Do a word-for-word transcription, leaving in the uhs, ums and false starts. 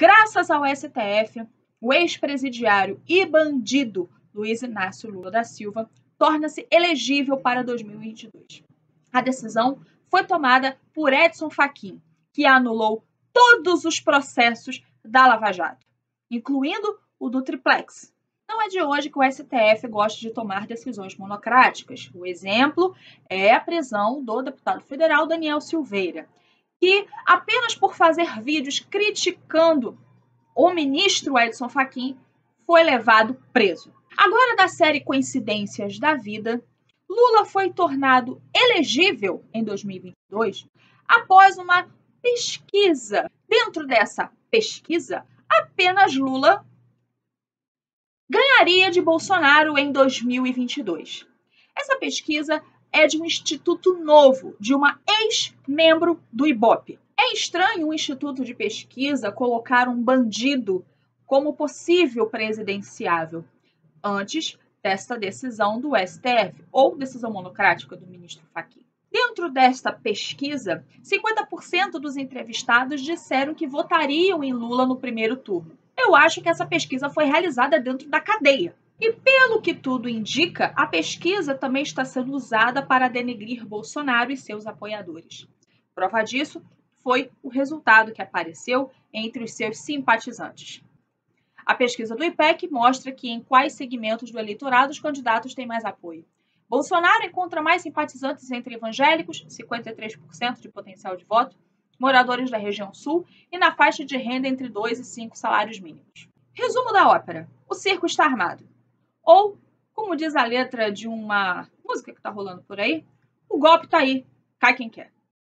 Graças ao S T F, o ex-presidiário e bandido Luiz Inácio Lula da Silva torna-se elegível para dois mil e vinte e dois. A decisão foi tomada por Edson Fachin, que anulou todos os processos da Lava Jato, incluindo o do Triplex. Não é de hoje que o S T F gosta de tomar decisões monocráticas. O exemplo é a prisão do deputado federal Daniel Silveira, que apenas por fazer vídeos criticando o ministro Edson Fachin foi levado preso. Agora, da série Coincidências da Vida, Lula foi tornado elegível em dois mil e vinte e dois após uma pesquisa. Dentro dessa pesquisa, apenas Lula ganharia de Bolsonaro em dois mil e vinte e dois. Essa pesquisa é de um instituto novo, de uma ex-membro do Ibope. É estranho um instituto de pesquisa colocar um bandido como possível presidenciável antes desta decisão do S T F, ou decisão monocrática do ministro Fachin. Dentro desta pesquisa, cinquenta por cento dos entrevistados disseram que votariam em Lula no primeiro turno. Eu acho que essa pesquisa foi realizada dentro da cadeia. E pelo que tudo indica, a pesquisa também está sendo usada para denegrir Bolsonaro e seus apoiadores. Prova disso foi o resultado que apareceu entre os seus simpatizantes. A pesquisa do I P E C mostra que em quais segmentos do eleitorado os candidatos têm mais apoio. Bolsonaro encontra mais simpatizantes entre evangélicos, cinquenta e três por cento de potencial de voto, moradores da região sul e na faixa de renda entre dois e cinco salários mínimos. Resumo da ópera: o circo está armado. Ou, como diz a letra de uma música que está rolando por aí, o golpe está aí, cai quem quer.